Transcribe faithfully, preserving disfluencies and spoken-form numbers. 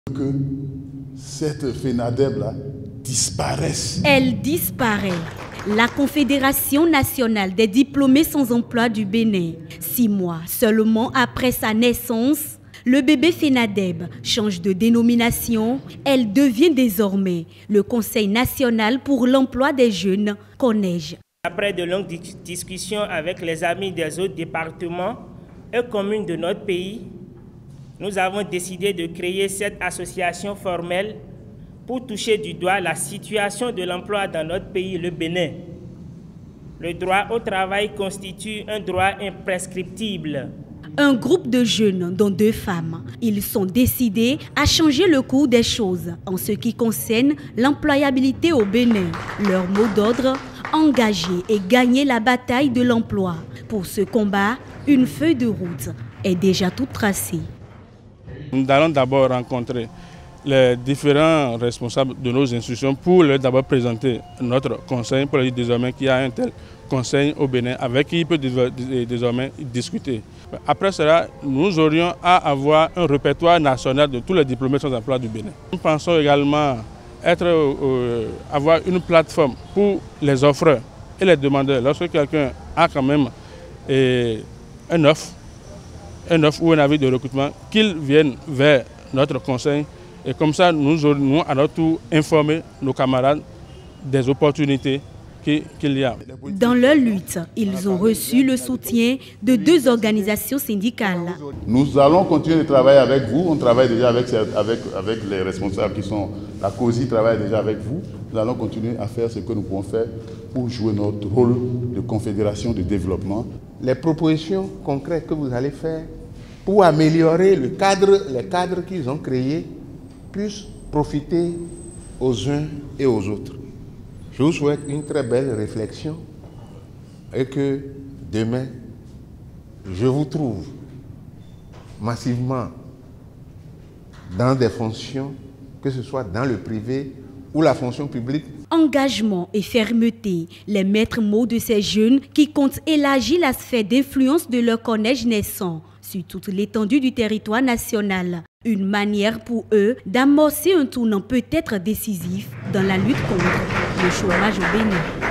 Que cette FENADEB-là disparaisse. Elle disparaît. La Confédération nationale des diplômés sans emploi du Bénin. Six mois seulement après sa naissance, le bébé FENADEB change de dénomination. Elle devient désormais le Conseil national pour l'emploi des jeunes, CONEJ. Après de longues discussions avec les amis des autres départements et communes de notre pays, nous avons décidé de créer cette association formelle pour toucher du doigt la situation de l'emploi dans notre pays, le Bénin. Le droit au travail constitue un droit imprescriptible. Un groupe de jeunes, dont deux femmes, ils sont décidés à changer le cours des choses en ce qui concerne l'employabilité au Bénin. Leur mot d'ordre, engager et gagner la bataille de l'emploi. Pour ce combat, une feuille de route est déjà toute tracée. Nous allons d'abord rencontrer les différents responsables de nos institutions pour leur d'abord présenter notre conseil, pour leur dire désormais qu'il y a un tel conseil au Bénin avec qui il peut désormais discuter. Après cela, nous aurions à avoir un répertoire national de tous les diplômés sans emploi du Bénin. Nous pensons également être, euh, avoir une plateforme pour les offreurs et les demandeurs. Lorsque quelqu'un a quand même eh, un offre, un offre ou un avis de recrutement, qu'ils viennent vers notre conseil et comme ça nous aurons à notre tour informer nos camarades des opportunités qu'il y a. Dans leur lutte, ils ont reçu le soutien de deux organisations syndicales. Nous allons continuer de travailler avec vous, on travaille déjà avec, avec, avec les responsables qui sont, la COSI travaille déjà avec vous. Nous allons continuer à faire ce que nous pouvons faire pour jouer notre rôle de confédération de développement. Les propositions concrètes que vous allez faire pour améliorer le cadre, les cadres qu'ils ont créés puissent profiter aux uns et aux autres. Je vous souhaite une très belle réflexion et que demain, je vous trouve massivement dans des fonctions, que ce soit dans le privé ou la fonction publique. Engagement et fermeté, les maîtres mots de ces jeunes qui comptent élargir la sphère d'influence de leur CONEJ naissant sur toute l'étendue du territoire national. Une manière pour eux d'amorcer un tournant peut-être décisif dans la lutte contre le chômage au Bénin.